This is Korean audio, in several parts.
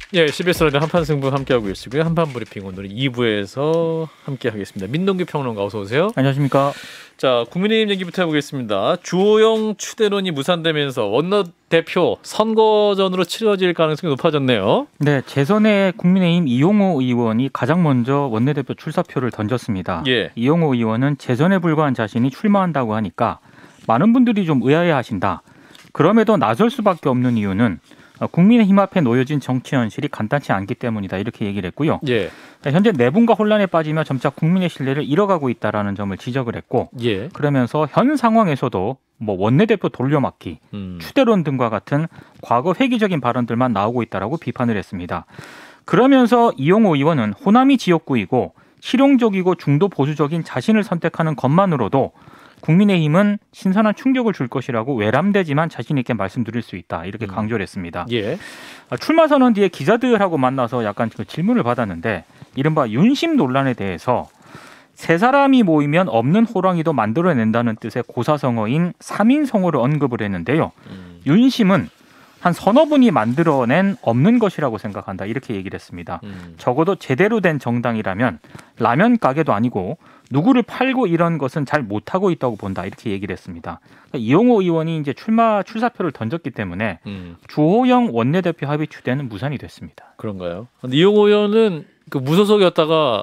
예, CBS 라디오 한판 승부 함께하고 계시고요. 한판 브리핑 오늘은 2부에서 함께하겠습니다. 민동기 평론가 어서 오세요. 안녕하십니까. 자, 국민의힘 얘기부터 해보겠습니다. 주호영 추대론이 무산되면서 원내대표 선거전으로 치러질 가능성이 높아졌네요. 네, 재선에 국민의힘 이용호 의원이 가장 먼저 원내대표 출사표를 던졌습니다. 예. 이용호 의원은 재선에 불과한 자신이 출마한다고 하니까 많은 분들이 좀 의아해하신다. 그럼에도 나설 수밖에 없는 이유는 국민의힘 앞에 놓여진 정치 현실이 간단치 않기 때문이다. 이렇게 얘기를 했고요. 예. 현재 내분과 혼란에 빠지며 점차 국민의 신뢰를 잃어가고 있다라는 점을 지적을 했고, 예. 그러면서 현 상황에서도 원내대표 돌려막기, 추대론 등과 같은 과거 획기적인 발언들만 나오고 있다라고 비판을 했습니다. 그러면서 이용호 의원은 호남이 지역구이고 실용적이고 중도 보수적인 자신을 선택하는 것만으로도 국민의힘은 신선한 충격을 줄 것이라고 외람되지만 자신 있게 말씀드릴 수 있다. 이렇게 강조를 했습니다. 예. 출마 선언 뒤에 기자들하고 만나서 약간 질문을 받았는데 이른바 윤심 논란에 대해서 세 사람이 모이면 없는 호랑이도 만들어낸다는 뜻의 고사성어인 3인성어를 언급을 했는데요. 윤심은 한 서너 분이 만들어낸 없는 것이라고 생각한다. 이렇게 얘기를 했습니다. 적어도 제대로 된 정당이라면 라면 가게도 아니고 누구를 팔고 이런 것은 잘 못하고 있다고 본다. 이렇게 얘기를 했습니다. 그러니까 이용호 의원이 이제 출사표를 던졌기 때문에 주호영 원내대표 합의 추대는 무산이 됐습니다. 그런가요? 이용호 의원은 그 무소속이었다가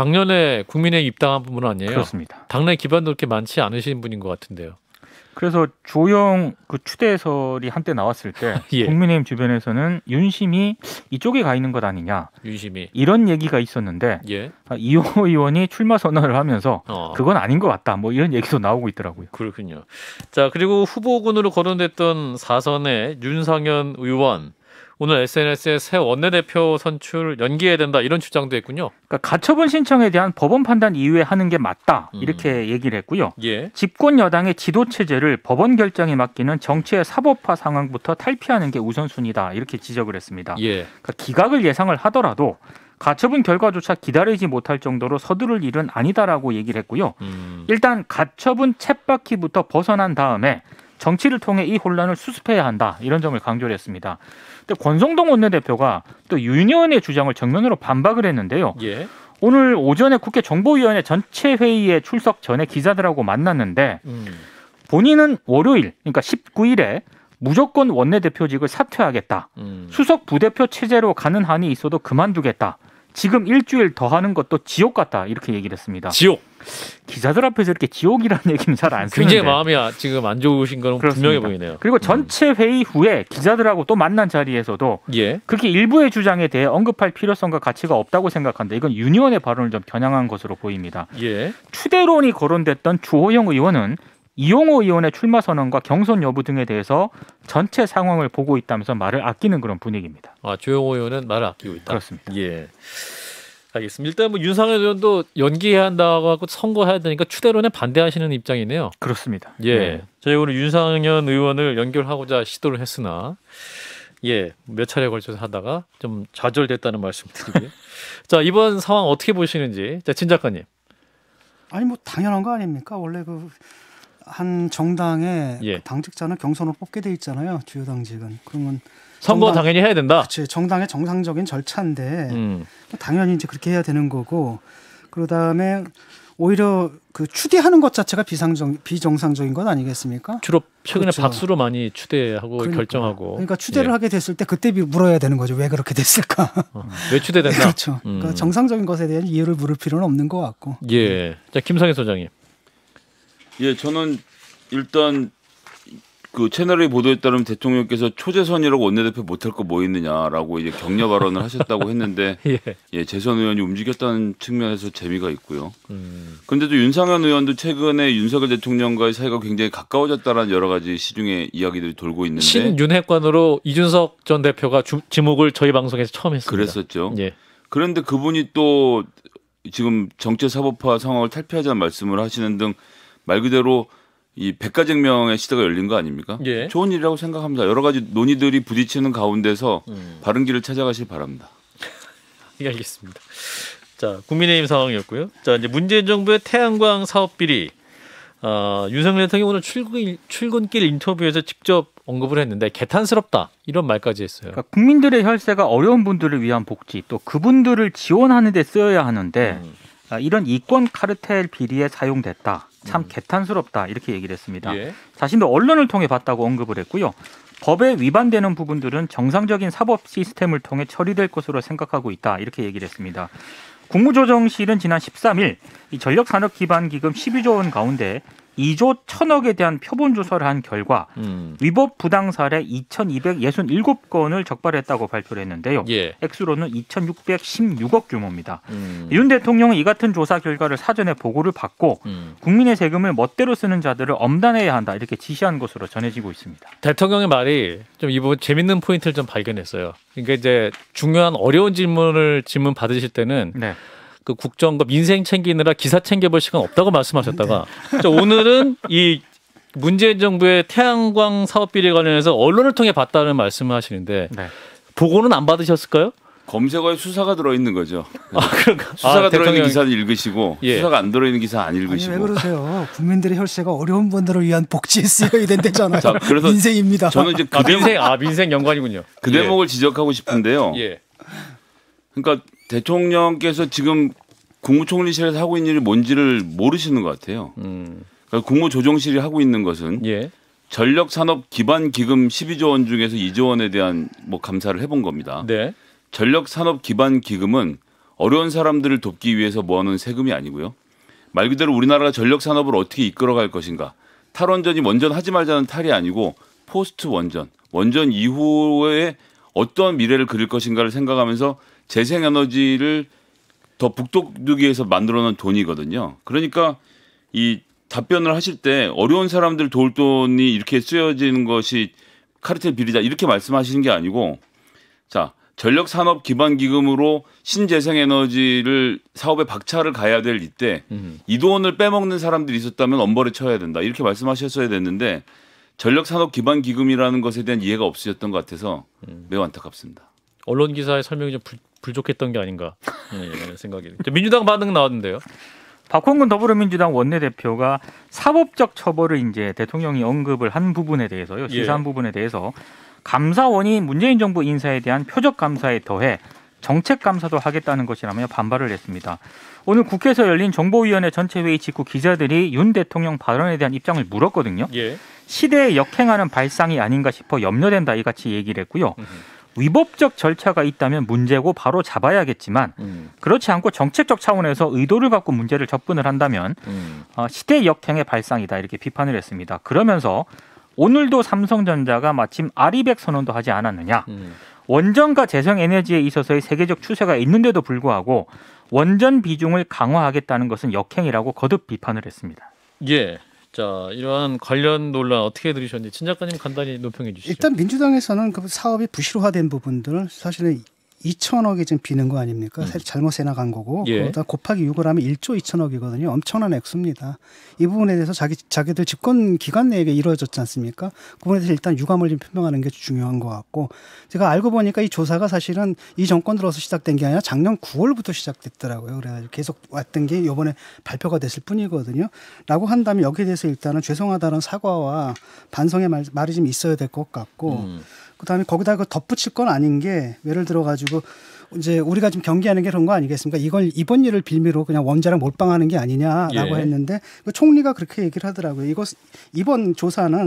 작년에 국민의힘 입당한 분 아니에요? 그렇습니다. 당내 기반도 그렇게 많지 않으신 분인 것 같은데요. 그래서 주호영 그 추대설이 한때 나왔을 때 예. 국민의힘 주변에서는 윤심이 이쪽에 가 있는 것 아니냐. 윤심이. 이런 얘기가 있었는데 예. 이용호 의원이 출마 선언을 하면서 그건 아닌 것 같다. 이런 얘기도 나오고 있더라고요. 그렇군요. 자, 그리고 후보군으로 거론됐던 4선의 윤상현 의원. 오늘 SNS에 새 원내대표 선출 연기해야 된다 이런 주장도 했군요. 그러니까 가처분 신청에 대한 법원 판단 이후에 하는 게 맞다 이렇게 얘기를 했고요. 예. 집권 여당의 지도 체제를 법원 결정에 맡기는 정치의 사법화 상황부터 탈피하는 게 우선순위다 이렇게 지적을 했습니다. 예. 그러니까 기각을 예상을 하더라도 가처분 결과조차 기다리지 못할 정도로 서두를 일은 아니다라고 얘기를 했고요. 일단 가처분 쳇바퀴부터 벗어난 다음에 정치를 통해 이 혼란을 수습해야 한다 이런 점을 강조를 했습니다. 근데 권성동 원내대표가 또 윤 의원의 주장을 정면으로 반박을 했는데요. 예. 오늘 오전에 국회 정보위원회 전체 회의에 출석 전에 기자들하고 만났는데 본인은 월요일 그러니까 19일에 무조건 원내대표직을 사퇴하겠다. 수석 부대표 체제로 가는 한이 있어도 그만두겠다. 지금 일주일 더 하는 것도 지옥 같다 이렇게 얘기를 했습니다. 지옥. 기자들 앞에서 이렇게 지옥이라는 얘기는 잘 안 쓰는데 굉장히 마음이 지금 안 좋으신 건 분명해 보이네요. 그리고 전체 회의 후에 기자들하고 또 만난 자리에서도 예. 그렇게 일부의 주장에 대해 언급할 필요성과 가치가 없다고 생각한다. 이건 윤 의원의 발언을 좀 겨냥한 것으로 보입니다. 예. 추대론이 거론됐던 주호영 의원은 이용호 의원의 출마 선언과 경선 여부 등에 대해서 전체 상황을 보고 있다면서 말을 아끼는 그런 분위기입니다. 주호영 의원은 말을 아끼고 있다. 그렇습니다. 예. 알겠습니다. 일단 윤상현 의원도 연기해야 한다고 하고 선거해야 되니까 추대론에 반대하시는 입장이네요. 그렇습니다. 예. 네. 저희 오늘 윤상현 의원을 연결하고자 시도를 했으나 몇 차례 걸쳐서 하다가 좀 좌절됐다는 말씀 드리고요. 자, 이번 상황 어떻게 보시는지. 자, 진 작가님. 아니 당연한 거 아닙니까? 원래 한 정당의 당직자는 경선으로 뽑게 돼 있잖아요. 주요 당직은. 그러면 선거 당연히 해야 된다. 그렇지. 정당의 정상적인 절차인데 당연히 이제 그렇게 해야 되는 거고 그다음에 오히려 그 추대하는 것 자체가 비정상적인 것 아니겠습니까? 주로 최근에 그렇죠. 박수로 많이 추대하고 결정하고. 그러니까 추대를 하게 됐을 때 그때 물어야 되는 거죠. 왜 그렇게 됐을까? 왜 추대된다? 그렇죠. 그러니까 정상적인 것에 대한 이해를 물을 필요는 없는 것 같고. 예. 자, 김성희 소장님. 예, 저는 일단 그 채널의 보도에 따르면 대통령께서 초재선이라고 원내대표 못할 거 뭐 있느냐라고 이제 격려 발언을 하셨다고 했는데 재선 의원이 움직였다는 측면에서 재미가 있고요. 그런데도 윤상현 의원도 최근에 윤석열 대통령과의 사이가 굉장히 가까워졌다라는 여러 가지 시중에 이야기들이 돌고 있는데 신윤핵관으로 이준석 전 대표가 지목을 저희 방송에서 처음 했습니다. 그랬었죠. 예. 그런데 그분이 또 지금 정치사법화 상황을 탈피하자는 말씀을 하시는 등 말 그대로 이 백가쟁명의 시대가 열린 거 아닙니까? 예. 좋은 일이라고 생각합니다. 여러 가지 논의들이 부딪히는 가운데서 바른 길을 찾아가실 바랍니다. 예, 알겠습니다. 자, 국민의힘 상황이었고요. 자, 이제 문재인 정부의 태양광 사업 비리 윤석열 대통령이 오늘 출근길 인터뷰에서 직접 언급을 했는데 개탄스럽다 이런 말까지 했어요. 그러니까 국민들의 혈세가 어려운 분들을 위한 복지 또 그분들을 지원하는 데 쓰여야 하는데 이런 이권 카르텔 비리에 사용됐다. 참 개탄스럽다 이렇게 얘기를 했습니다. 예. 자신도 언론을 통해 봤다고 언급을 했고요. 법에 위반되는 부분들은 정상적인 사법 시스템을 통해 처리될 것으로 생각하고 있다 이렇게 얘기를 했습니다. 국무조정실은 지난 13일 이 전력산업기반기금 12조 원 가운데 2조 1천억에 대한 표본 조사를 한 결과 위법 부당 사례 2,267건을 적발했다고 발표를 했는데요. 예. 액수로는 2,616억 규모입니다. 윤 대통령은 이 같은 조사 결과를 사전에 보고를 받고 국민의 세금을 멋대로 쓰는 자들을 엄단해야 한다 이렇게 지시한 것으로 전해지고 있습니다. 대통령의 말이 좀 이 부분 재밌는 포인트를 좀 발견했어요. 그러니까 이제 중요한 어려운 질문 받으실 때는 네. 그 국정과 민생 챙기느라 기사 챙겨볼 시간 없다고 말씀하셨다가 자, 오늘은 이 문재인 정부의 태양광 사업 비리 관련해서 언론을 통해 봤다는 말씀을 하시는데 네. 보고는 안 받으셨을까요? 검색어에 수사가 들어있는 거죠. 그런가? 수사가 들어있는 대통령... 기사는 읽으시고 예. 수사가 안 들어있는 기사 안 아니 읽으시고. 왜 그러세요? 국민들의 혈세가 어려운 분들을 위한 복지에 쓰여야 된다잖아요. 자, 그래서 민생입니다. 저는 이제 민생 연관이군요. 그 대목을 지적하고 싶은데요. 예. 그러니까 대통령께서 지금 국무총리실에서 하고 있는 일이 뭔지를 모르시는 것 같아요. 그러니까 국무조정실이 하고 있는 것은 예. 전력산업기반기금 12조 원 중에서 2조 원에 대한 뭐 감사를 해본 겁니다. 네. 전력산업기반기금은 어려운 사람들을 돕기 위해서 모아놓은 세금이 아니고요. 말 그대로 우리나라가 전력산업을 어떻게 이끌어갈 것인가. 탈원전이 원전 하지 말자는 탈이 아니고 포스트 원전, 원전 이후에 어떤 미래를 그릴 것인가를 생각하면서 재생에너지를 더 북돋우기 위해서 만들어놓은 돈이거든요. 그러니까 이 답변을 하실 때 어려운 사람들 도울 돈이 이렇게 쓰여지는 것이 카르텔 비리다 이렇게 말씀하시는 게 아니고 자 전력산업기반기금으로 신재생에너지를 사업에 박차를 가야 될 이때 이 돈을 빼먹는 사람들이 있었다면 엄벌에 처해야 된다 이렇게 말씀하셨어야 됐는데 전력산업기반기금이라는 것에 대한 이해가 없으셨던 것 같아서 매우 안타깝습니다. 언론 기사의 설명이 좀 불족했던 게 아닌가 이런 생각이. 민주당 반응 나왔는데요. 박홍근 더불어민주당 원내대표가 사법적 처벌을 이제 대통령이 언급을 한 부분에 대해서요. 시사한 부분에 대해서 감사원이 문재인 정부 인사에 대한 표적 감사에 더해 정책 감사도 하겠다는 것이라며 반발을 했습니다. 오늘 국회에서 열린 정보위원회 전체 회의 직후 기자들이 윤 대통령 발언에 대한 입장을 물었거든요. 예. 시대에 역행하는 발상이 아닌가 싶어 염려된다 이같이 얘기를 했고요. 위법적 절차가 있다면 문제고 바로 잡아야겠지만 그렇지 않고 정책적 차원에서 의도를 갖고 문제를 접근을 한다면 시대 역행의 발상이다 이렇게 비판을 했습니다. 그러면서 오늘도 삼성전자가 마침 아리백 선언도 하지 않았느냐. 원전과 재생에너지에 있어서의 세계적 추세가 있는데도 불구하고 원전 비중을 강화하겠다는 것은 역행이라고 거듭 비판을 했습니다. 예. 자, 이러한 관련 논란 어떻게 들으셨는지 친 작가님 간단히 논평해 주시죠. 일단 민주당에서는 그 사업이 부실화된 부분들을 사실은 2천억이 지금 비는 거 아닙니까? 잘못 해나간 거고 예. 그러다 곱하기 6을 하면 1조 2천억이거든요. 엄청난 액수입니다. 이 부분에 대해서 자기들 집권 기간 내에 이루어졌지 않습니까? 그 부분에 대해서 일단 유감을 좀 표명하는 게 중요한 것 같고 제가 알고 보니까 이 조사가 사실은 이 정권 들어서 시작된 게 아니라 작년 9월부터 시작됐더라고요. 그래가지고 계속 왔던 게 이번에 발표가 됐을 뿐이거든요. 라고 한다면 여기에 대해서 일단은 죄송하다는 사과와 반성의 말이 좀 있어야 될 것 같고 그다음에 거기다 그 덧붙일 건 아닌 게 예를 들어 가지고 이제 우리가 좀 경계하는 게 그런 거 아니겠습니까? 이걸 이번 일을 빌미로 그냥 원자력 몰빵하는 게 아니냐라고 했는데 그 총리가 그렇게 얘기를 하더라고요. 이번 조사는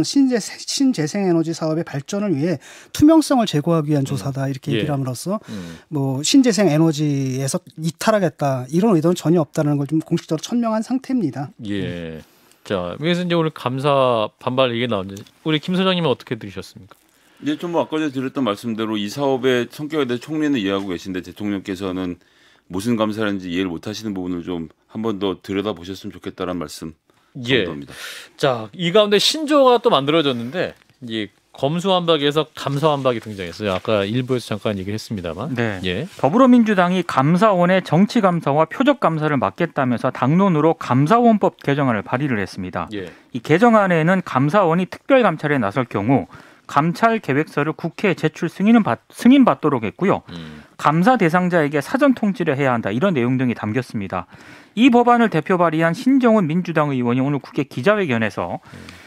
신재생에너지 사업의 발전을 위해 투명성을 제고하기 위한 조사다 이렇게 얘기를 함으로써 뭐 신재생에너지에서 이탈하겠다 이런 의도는 전혀 없다는 걸 좀 공식적으로 천명한 상태입니다. 예. 자, 여기서 이제 오늘 감사 반발 얘기 나왔는데 우리 김 소장님은 어떻게 들으셨습니까? 이제 좀 아까 전에 드렸던 말씀대로 이 사업의 성격에 대해 총리는 이해하고 계신데 대통령께서는 무슨 감사인지 이해를 못하시는 부분을 좀 한 번 더 들여다보셨으면 좋겠다는 말씀 정도입니다. 자, 이 가운데 신조가 또 만들어졌는데 이 검수완박에서 감사완박이 등장했어요. 아까 일부에서 잠깐 얘기를 했습니다만. 네. 예. 더불어민주당이 감사원의 정치감사와 표적감사를 맡겠다면서 당론으로 감사원법 개정안을 발의를 했습니다. 예. 이 개정안에는 감사원이 특별감찰에 나설 경우 감찰 계획서를 국회에 제출 승인받도록 했고요. 감사 대상자에게 사전 통지를 해야 한다. 이런 내용 등이 담겼습니다. 이 법안을 대표 발의한 신정훈 민주당 의원이 오늘 국회 기자회견에서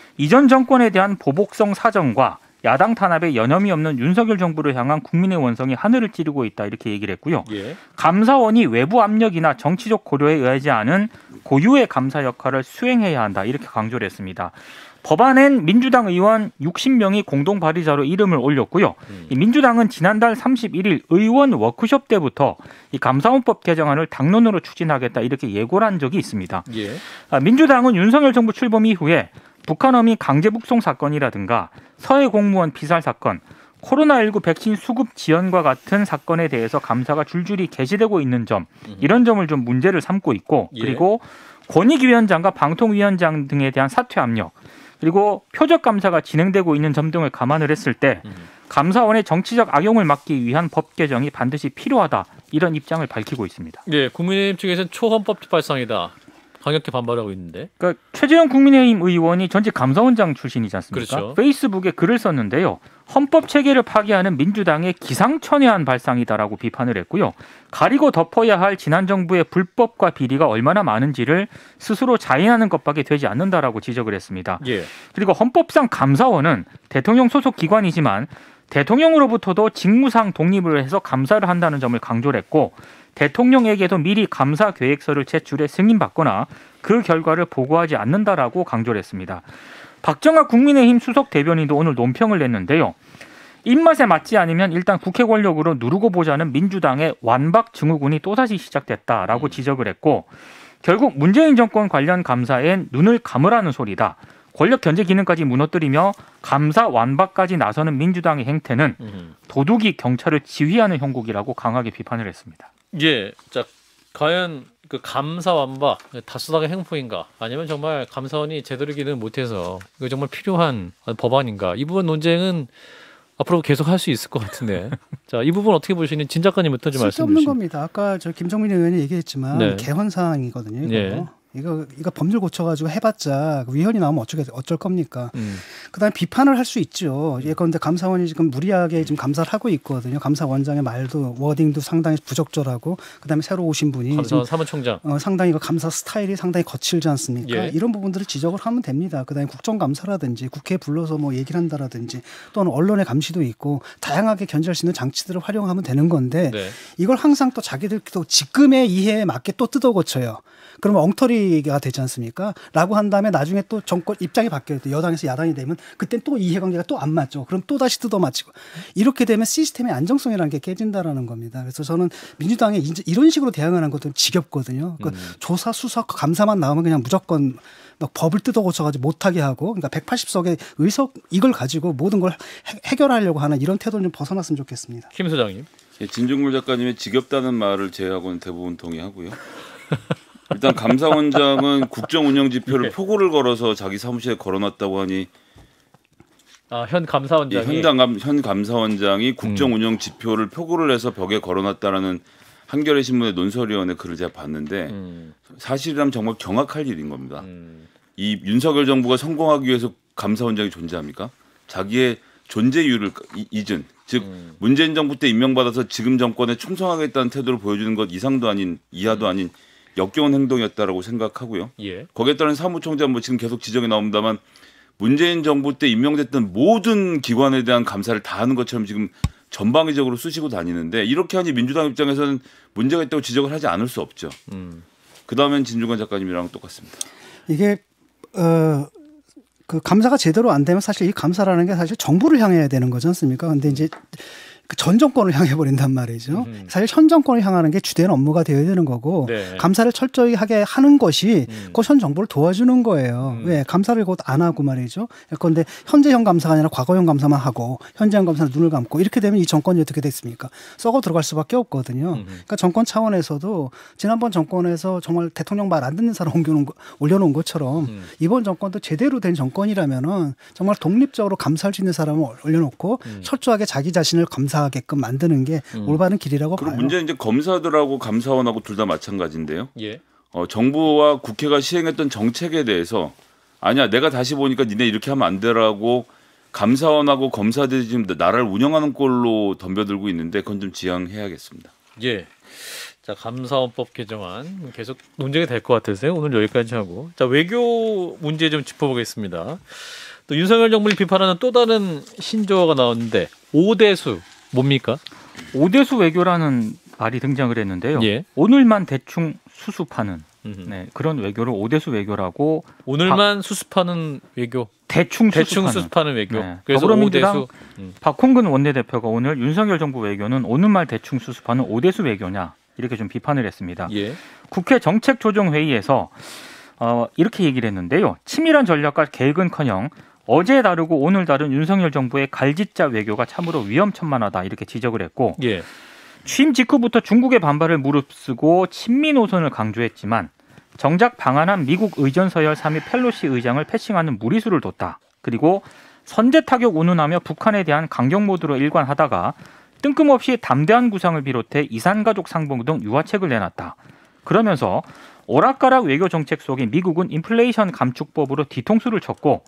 이전 정권에 대한 보복성 사정과 야당 탄압에 여념이 없는 윤석열 정부를 향한 국민의 원성이 하늘을 찌르고 있다. 이렇게 얘기를 했고요. 예. 감사원이 외부 압력이나 정치적 고려에 의하지 않은 고유의 감사 역할을 수행해야 한다. 이렇게 강조를 했습니다. 법안엔 민주당 의원 60명이 공동 발의자로 이름을 올렸고요. 이 민주당은 지난달 31일 의원 워크숍 때부터 이 감사원법 개정안을 당론으로 추진하겠다 이렇게 예고를 한 적이 있습니다. 예. 민주당은 윤석열 정부 출범 이후에 북한 어민 강제 북송 사건이라든가 서해 공무원 피살 사건, 코로나19 백신 수급 지연과 같은 사건에 대해서 감사가 줄줄이 개시되고 있는 점, 이런 점을 좀 문제를 삼고 있고, 그리고 권익위원장과 방통위원장 등에 대한 사퇴 압력, 그리고 표적 감사가 진행되고 있는 점 등을 감안을 했을 때 감사원의 정치적 악용을 막기 위한 법 개정이 반드시 필요하다. 이런 입장을 밝히고 있습니다. 예, 국민의힘 측에서는 초헌법 발상이다. 강력히 반발하고 있는데. 그러니까 최재형 국민의힘 의원이 전직 감사원장 출신이지 않습니까? 그렇죠. 페이스북에 글을 썼는데요. 헌법 체계를 파괴하는 민주당의 기상천외한 발상이다라고 비판을 했고요. 가리고 덮어야 할 지난 정부의 불법과 비리가 얼마나 많은지를 스스로 자인하는 것밖에 되지 않는다라고 지적을 했습니다. 예. 그리고 헌법상 감사원은 대통령 소속 기관이지만 대통령으로부터도 직무상 독립을 해서 감사를 한다는 점을 강조를 했고, 대통령에게도 미리 감사 계획서를 제출해 승인받거나 그 결과를 보고하지 않는다라고 강조를 했습니다. 박정아 국민의힘 수석 대변인도 오늘 논평을 냈는데요. 입맛에 맞지 않으면 일단 국회 권력으로 누르고 보자는 민주당의 완박 증후군이 또다시 시작됐다라고 지적을 했고, 결국 문재인 정권 관련 감사엔 눈을 감으라는 소리다. 권력 견제 기능까지 무너뜨리며 감사 완박까지 나서는 민주당의 행태는 도둑이 경찰을 지휘하는 형국이라고 강하게 비판을 했습니다. 예. 자, 과연 그 감사 완박 다수당의 행포인가? 아니면 정말 감사원이 제대로 기능을 못해서 이거 정말 필요한 법안인가? 이 부분 논쟁은 앞으로 계속 할 수 있을 것 같은데. 자, 이 부분 어떻게 보시는 진 작가님부터 좀 말씀해 쓸데없는 주시죠. 겁니다. 아까 저 김정민 의원이 얘기했지만 네. 개헌 사항이거든요. 이거. 예. 이거 법률 고쳐가지고 해봤자 위헌이 나오면 어쩔 겁니까? 그다음에 비판을 할 수 있죠. 예컨대 감사원이 지금 무리하게 지금 감사를 하고 있거든요. 감사원장의 말도 워딩도 상당히 부적절하고, 그다음에 새로 오신 분이 감사원 사무총장. 상당히 그 감사 스타일이 상당히 거칠지 않습니까? 예. 이런 부분들을 지적을 하면 됩니다. 그다음에 국정감사라든지 국회에 불러서 뭐 얘기를 한다라든지 또는 언론의 감시도 있고 다양하게 견제할 수 있는 장치들을 활용하면 되는 건데 네. 이걸 항상 또 자기들 또 지금의 이해에 맞게 또 뜯어 고쳐요. 그러면 엉터리가 되지 않습니까? 라고 한 다음에 나중에 또 정권 입장이 바뀌어요. 여당에서 야당이 되면 그땐 또 이해관계가 또 안 맞죠. 그럼 또 다시 뜯어 맞히고 이렇게 되면 시스템의 안정성이라는 게 깨진다라는 겁니다. 그래서 저는 민주당이 이제 이런 식으로 대응하는 것도 지겹거든요. 그러니까 조사, 수사, 감사만 나오면 그냥 무조건 막 법을 뜯어 고쳐가지고 못하게 하고, 그러니까 180석의 의석 이걸 가지고 모든 걸 해결하려고 하는 이런 태도를 좀 벗어났으면 좋겠습니다. 김 소장님. 예, 진중물 작가님의 지겹다는 말을 제외하고는 대부분 동의하고요. 일단 감사원장은 국정운영지표를 예. 표고를 걸어서 자기 사무실에 걸어놨다고 하니, 현 감사원장이 현 감사원장이 국정운영지표를 표고를 해서 벽에 걸어놨다라는 한겨레 신문의 논설위원회 글을 제가 봤는데 사실이라면 정말 경악할 일인 겁니다. 이 윤석열 정부가 성공하기 위해서 감사원장이 존재합니까? 자기의 존재 이유를 잊은, 즉 문재인 정부 때 임명받아서 지금 정권에 충성하겠다는 태도를 보여주는 것 이상도 아닌 이하도 아닌 역겨운 행동이었다라고 생각하고요. 예. 거기에 따른 사무총장 뭐 지금 계속 지적이 나옵니다만 문재인 정부 때 임명됐던 모든 기관에 대한 감사를 다 하는 것처럼 지금 전방위적으로 쑤시고 다니는데, 이렇게 하니 민주당 입장에서는 문제가 있다고 지적을 하지 않을 수 없죠. 그다음엔 진중권 작가님이랑 똑같습니다. 이게 그 감사가 제대로 안 되면 사실 이 감사라는 게 사실 정부를 향해야 되는 거지 않습니까? 근데 이제 그 전 정권을 향해 버린단 말이죠. 사실 현 정권을 향하는 게 주된 업무가 되어야 되는 거고, 네. 감사를 철저히 하게 하는 것이 그 현 정부를 도와주는 거예요. 왜 감사를 곧 안 하고 말이죠. 그런데 현재형 감사가 아니라 과거형 감사만 하고 현재형 감사는 눈을 감고 이렇게 되면 이 정권이 어떻게 됐습니까? 썩어 들어갈 수밖에 없거든요. 그러니까 정권 차원에서도 지난번 정권에서 정말 대통령 말 안 듣는 사람 올려놓은 것처럼 이번 정권도 제대로 된 정권이라면은 정말 독립적으로 감사할 수 있는 사람을 올려놓고 철저하게 자기 자신을 감사하게끔 만드는 게 올바른 길이라고 그리고 봐요. 문제는 이제 검사들하고 감사원하고 둘 다 마찬가지인데요. 예. 정부와 국회가 시행했던 정책에 대해서 아니야 내가 다시 보니까 니네 이렇게 하면 안 되라고 감사원하고 검사들이 지금 나라를 운영하는 꼴로 덤벼들고 있는데 그건 좀 지양해야겠습니다. 예. 자, 감사원법 개정안 계속 논쟁이 될 것 같아서요. 오늘 여기까지 하고. 자, 외교 문제 좀 짚어보겠습니다. 또 윤석열 정부를 비판하는 또 다른 신조어가 나왔는데 오대수 뭡니까? 오대수 외교라는 말이 등장을 했는데요. 예. 오늘만 대충 수습하는 네, 그런 외교를 오대수 외교라고 오늘만 수습하는 외교. 대충 수습하는 외교. 네. 그래서 더불어민주당 오대수. 박홍근 원내대표가 오늘 윤석열 정부 외교는 오늘만 대충 수습하는 오대수 외교냐 이렇게 좀 비판을 했습니다. 예. 국회 정책조정회의에서 이렇게 얘기를 했는데요. 치밀한 전략과 계획은커녕 어제 다르고 오늘 다른 윤석열 정부의 갈짓자 외교가 참으로 위험천만하다 이렇게 지적을 했고 예. 취임 직후부터 중국의 반발을 무릅쓰고 친미 노선을 강조했지만 정작 방한한 미국 의전서열 3위 펠로시 의장을 패싱하는 무리수를 뒀다. 그리고 선제 타격 운운하며 북한에 대한 강경 모드로 일관하다가 뜬금없이 담대한 구상을 비롯해 이산가족 상봉 등 유화책을 내놨다. 그러면서 오락가락 외교 정책 속에 미국은 인플레이션 감축법으로 뒤통수를 쳤고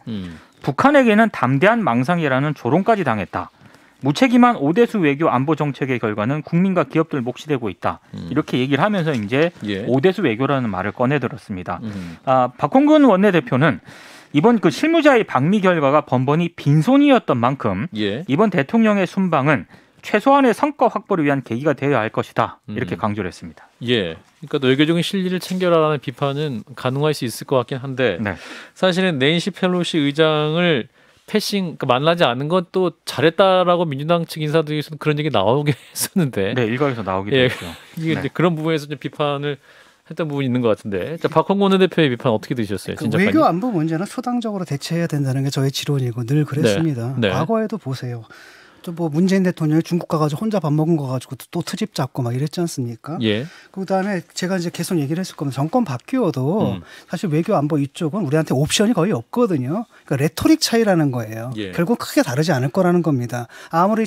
북한에게는 담대한 망상이라는 조롱까지 당했다. 무책임한 오대수 외교 안보 정책의 결과는 국민과 기업들 몫이 되고 있다. 이렇게 얘기를 하면서 이제 예. 오대수 외교라는 말을 꺼내들었습니다. 박홍근 원내대표는 이번 그 실무자의 방미 결과가 번번이 빈손이었던 만큼 예. 이번 대통령의 순방은 최소한의 성과 확보를 위한 계기가 되어야 할 것이다. 이렇게 강조를 했습니다. 예. 그러니까 외교적인 실리를 챙겨라라는 비판은 가능할 수 있을 것 같긴 한데 네. 사실은 낸시 펠로시 의장을 패싱 그러니까 만나지 않은 건 또 잘했다라고 민주당 측 인사들에서는 그런 얘기 나오게 했었는데 네, 일각에서 나오기도 예. 했죠. 이게 네. 이제 그런 부분에서 좀 비판을 했던 부분이 있는 것 같은데 자, 박홍근 대표의 비판 어떻게 들으셨어요? 그 진 작가님? 외교 안보 문제는 초당적으로 대처해야 된다는 게 저의 지론이고 늘 그랬습니다. 네. 네. 과거에도 보세요. 또 뭐 문재인 대통령이 중국 가가지고 혼자 밥 먹은 거 가지고 또 트집 잡고 막 이랬지 않습니까? 예. 그다음에 제가 이제 계속 얘기를 했을 겁니다. 정권 바뀌어도 사실 외교 안보 이쪽은 우리한테 옵션이 거의 없거든요. 그러니까 레토릭 차이라는 거예요. 예. 결국 크게 다르지 않을 거라는 겁니다. 아무리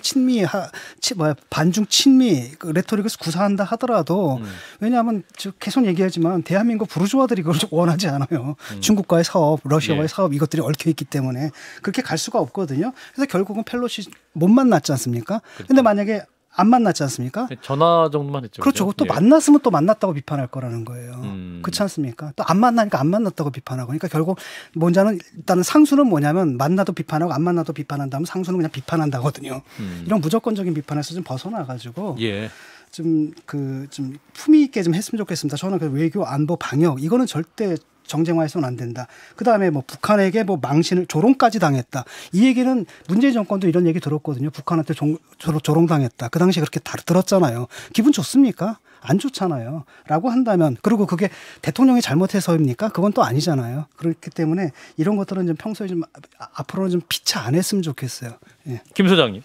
반중 친미 그 레토릭을 구사한다 하더라도 왜냐하면 계속 얘기하지만 대한민국 부르주아들이 그걸 원하지 않아요. 중국과의 사업, 러시아와의 예. 사업 이것들이 얽혀 있기 때문에 그렇게 갈 수가 없거든요. 그래서 결국은 펠로시 못 만났지 않습니까? 근데 만약에 안 만났지 않습니까? 전화 정도만 했죠. 그렇죠. 또 예. 만났으면 또 만났다고 비판할 거라는 거예요. 음. 그렇지 않습니까? 또 안 만나니까 안 만났다고 비판하고. 그러니까 결국 먼저는 일단은 상수는 뭐냐면 만나도 비판하고 안 만나도 비판한다면 상수는 그냥 비판한다거든요. 이런 무조건적인 비판에서 좀 벗어나가지고 예. 좀 품위 있게 좀 했으면 좋겠습니다. 저는 그 외교 안보 방역 이거는 절대 정쟁화해서는 안 된다. 그다음에 뭐 북한에게 뭐 망신을 조롱까지 당했다. 이 얘기는 문재인 정권도 이런 얘기 들었거든요. 북한한테 조롱당했다. 그 당시에 그렇게 들었잖아요. 기분 좋습니까? 안 좋잖아요. 라고 한다면 그리고 그게 대통령이 잘못해서입니까? 그건 또 아니잖아요. 그렇기 때문에 이런 것들은 좀 평소에 좀 앞으로는 좀 피차 안 했으면 좋겠어요. 예. 김 소장님.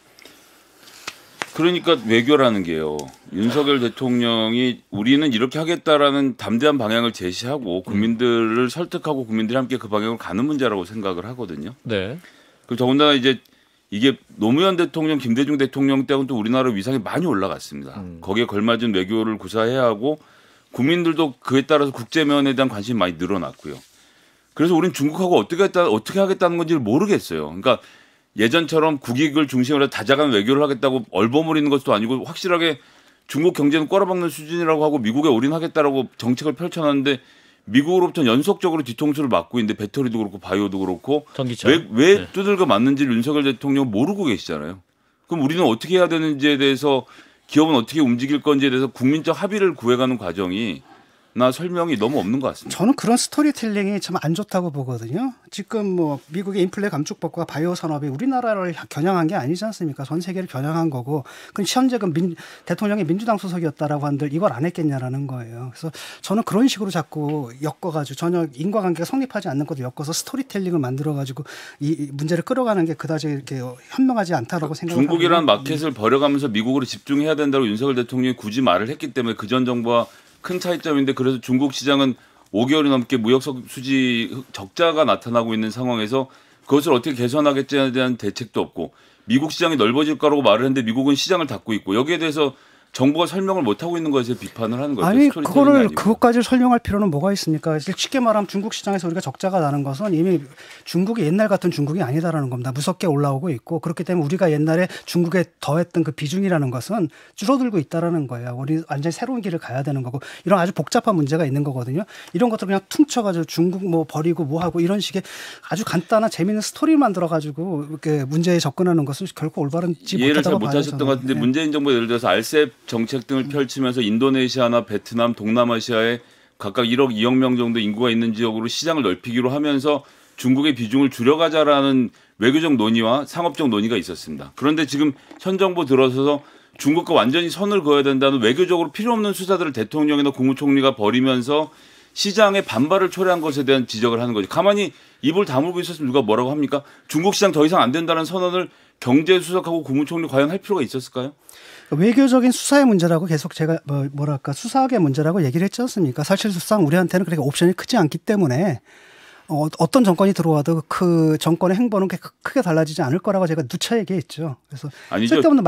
그러니까 외교라는 게요. 윤석열 대통령이 우리는 이렇게 하겠다라는 담대한 방향을 제시하고 국민들을 설득하고 국민들이 함께 그 방향으로 가는 문제라고 생각을 하거든요. 네. 그리고 더군다나 이제 이게 노무현 대통령, 김대중 대통령 때는 또 우리나라 위상이 많이 올라갔습니다. 거기에 걸맞은 외교를 구사해야 하고 국민들도 그에 따라서 국제면에 대한 관심이 많이 늘어났고요. 그래서 우리는 중국하고 어떻게 하겠다는 건지를 모르겠어요. 그러니까 예전처럼 국익을 중심으로 해서 다자간 외교를 하겠다고 얼버무리는 것도 아니고 확실하게 중국 경제는 꼬라박는 수준이라고 하고 미국에 올인하겠다라고 정책을 펼쳐놨는데 미국으로부터 연속적으로 뒤통수를 맞고 있는데 배터리도 그렇고 바이오도 그렇고 전기차. 왜 네. 두들겨 맞는지를 윤석열 대통령은 모르고 계시잖아요. 그럼 우리는 어떻게 해야 되는지에 대해서 기업은 어떻게 움직일 건지에 대해서 국민적 합의를 구해가는 과정이 나 설명이 너무 없는 것 같습니다. 저는 그런 스토리텔링이 참 안 좋다고 보거든요. 지금 뭐 미국의 인플레 감축법과 바이오 산업이 우리나라를 겨냥한 게 아니지 않습니까? 전 세계를 겨냥한 거고, 그 현재 대통령이 민주당 소속이었다라고 한들 이걸 안 했겠냐라는 거예요. 그래서 저는 그런 식으로 자꾸 엮어가지고 전혀 인과관계가 성립하지 않는 것도 엮어서 스토리텔링을 만들어가지고 이 문제를 끌어가는 게 그다지 이렇게 현명하지 않다라고 생각합니다. 중국이란 마켓을 버려가면서 미국으로 집중해야 된다고 윤석열 대통령이 굳이 말을 했기 때문에 그전 정부와 큰 차이점인데 그래서 중국 시장은 5개월이 넘게 무역 수지 적자가 나타나고 있는 상황에서 그것을 어떻게 개선하겠지에 대한 대책도 없고 미국 시장이 넓어질 거라고 말을 했는데 미국은 시장을 닫고 있고 여기에 대해서 정부가 설명을 못 하고 있는 것에 비판을 하는 거죠. 아니 스토리텔링이 그거를 아니고. 그것까지 설명할 필요는 뭐가 있습니까? 쉽게 말하면 중국 시장에서 우리가 적자가 나는 것은 이미 중국이 옛날 같은 중국이 아니다라는 겁니다. 무섭게 올라오고 있고 그렇기 때문에 우리가 옛날에 중국에 더했던 그 비중이라는 것은 줄어들고 있다라는 거예요. 우리 완전히 새로운 길을 가야 되는 거고 이런 아주 복잡한 문제가 있는 거거든요. 이런 것들 그냥 퉁쳐가지고 중국 뭐 버리고 뭐 하고 이런 식의 아주 간단한 재미있는 스토리를 만들어가지고 이렇게 문제에 접근하는 것은 결코 올바른지 이해를 잘 못하다고 봐요. 못하셨던 것 같은데 문재인 정부 예를 들어서 알셉 정책 등을 펼치면서 인도네시아나 베트남, 동남아시아에 각각 1억, 2억 명 정도 인구가 있는 지역으로 시장을 넓히기로 하면서 중국의 비중을 줄여가자라는 외교적 논의와 상업적 논의가 있었습니다. 그런데 지금 현 정부 들어서서 중국과 완전히 선을 그어야 된다는 외교적으로 필요 없는 수사들을 대통령이나 국무총리가 벌이면서 시장의 반발을 초래한 것에 대한 지적을 하는 거죠. 가만히 입을 다물고 있었으면 누가 뭐라고 합니까? 중국 시장 더 이상 안 된다는 선언을 경제수석하고 국무총리 과연 할 필요가 있었을까요? 외교적인 수사의 문제라고 계속 제가 뭐랄까 수사학의 문제라고 얘기를 했지 않습니까? 사실상 우리한테는 그렇게 옵션이 크지 않기 때문에 어떤 정권이 들어와도 그 정권의 행보는 크게 달라지지 않을 거라고 제가 누차 얘기했죠. 그래서 아니죠. 쓸데없는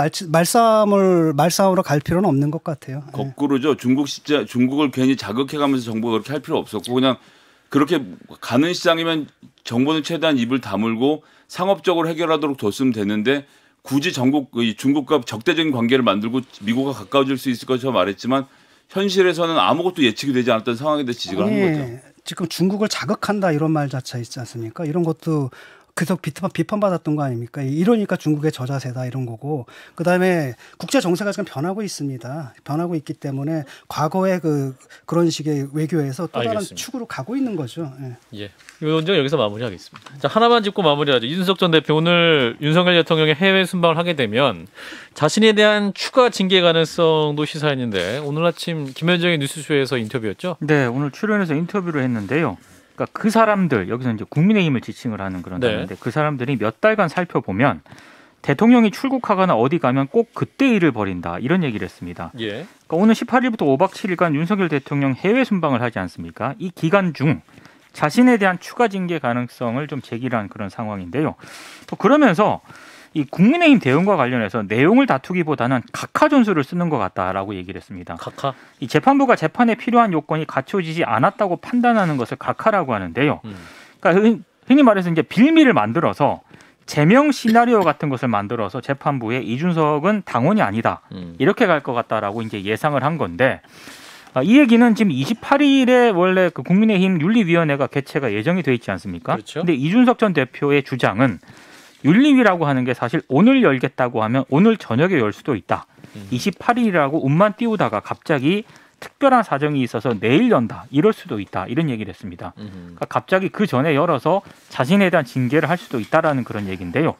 말싸움으로 갈 필요는 없는 것 같아요. 거꾸로죠. 중국을 괜히 자극해가면서 정부가 그렇게 할 필요 없었고 그냥 그렇게 가는 시장이면 정부는 최대한 입을 다물고 상업적으로 해결하도록 뒀으면 되는데 굳이 중국과 적대적인 관계를 만들고 미국과 가까워질 수 있을 것이라고 말했지만 현실에서는 아무것도 예측이 되지 않았던 상황에 대해 지적을 하는 거죠. 지금 중국을 자극한다 이런 말 자체 있지 않습니까? 이런 것도 계속 비판받았던 거 아닙니까? 이러니까 중국의 저자세다 이런 거고 그다음에 국제 정세가 지금 변하고 있습니다. 변하고 있기 때문에 과거의 그런 식의 외교에서 또 다른 알겠습니다. 축으로 가고 있는 거죠. 예. 이 논쟁 여기서 마무리하겠습니다. 자, 하나만 짚고 마무리하죠. 이준석 전 대표 오늘 윤석열 대통령이 해외 순방을 하게 되면 자신에 대한 추가 징계 가능성도 시사했는데 오늘 아침 김현정의 뉴스쇼에서 인터뷰였죠. 네, 오늘 출연해서 인터뷰를 했는데요. 그러니까 그 사람들 여기서 이제 국민의힘을 지칭을 하는 그런 단어인데 그 사람들이 몇 달간 살펴보면 대통령이 출국하거나 어디 가면 꼭 그때 일을 벌인다 이런 얘기를 했습니다. 예. 그러니까 오늘 18일부터 5박 7일간 윤석열 대통령 해외 순방을 하지 않습니까? 이 기간 중 자신에 대한 추가 징계 가능성을 좀 제기한 그런 상황인데요. 또 그러면서 이 국민의힘 대응과 관련해서 내용을 다투기보다는 각하 전술을 쓰는 것 같다라고 얘기를 했습니다. 각하. 이 재판부가 재판에 필요한 요건이 갖춰지지 않았다고 판단하는 것을 각하라고 하는데요. 그러니까 흔히 말해서 이제 빌미를 만들어서 제명 시나리오 같은 것을 만들어서 재판부에 이준석은 당원이 아니다 이렇게 갈 것 같다라고 이제 예상을 한 건데 이 얘기는 지금 28일에 원래 그 국민의힘 윤리위원회가 개최가 예정이 돼 있지 않습니까? 그렇죠. 근데 이준석 전 대표의 주장은 윤리위라고 하는 게 사실 오늘 열겠다고 하면 오늘 저녁에 열 수도 있다. 28일이라고 운만 띄우다가 갑자기 특별한 사정이 있어서 내일 연다. 이럴 수도 있다. 이런 얘기를 했습니다. 그러니까 갑자기 그 전에 열어서 자신에 대한 징계를 할 수도 있다라는 그런 얘기인데요.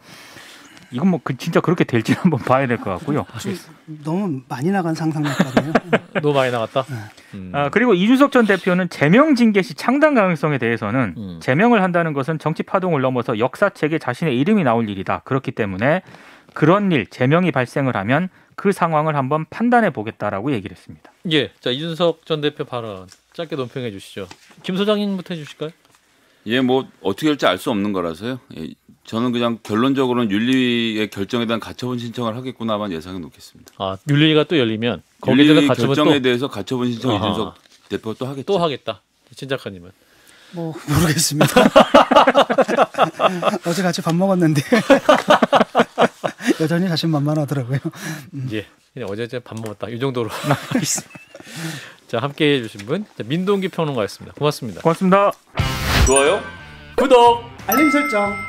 이건 뭐 진짜 그렇게 될지 한번 봐야 될 것 같고요. 너무 많이 나간 상상이었거든요. 너무 많이 나갔다. 그리고 이준석 전 대표는 제명 징계 시 창당 가능성에 대해서는 제명을 한다는 것은 정치 파동을 넘어서 역사책에 자신의 이름이 나올 일이다. 그렇기 때문에 그런 일, 제명이 발생을 하면 그 상황을 한번 판단해 보겠다라고 얘기를 했습니다. 예. 자, 이준석 전 대표 발언 짧게 논평해 주시죠. 김 소장님부터 해주실까요? 예, 뭐 어떻게 할지 알 수 없는 거라서요. 예, 저는 그냥 결론적으로는 윤리의 결정에 대한 가처분 신청을 하겠구나만 예상해 놓겠습니다. 아, 윤리가 또 열리면 거기에 윤리 대한 가처분 결정에 대해서 가처분 신청 아하. 이준석 대표가 또 하겠죠. 또 하겠다. 진작가님은. 뭐 모르겠습니다. 어제 같이 밥 먹었는데 여전히 자신만만하더라고요. 예. 그냥 어제 밥 먹었다. 이 정도로 하겠습니다. 자, 함께 해주신 분 민동기 평론가였습니다. 고맙습니다. 고맙습니다. 좋아요. 구독. 알림 설정.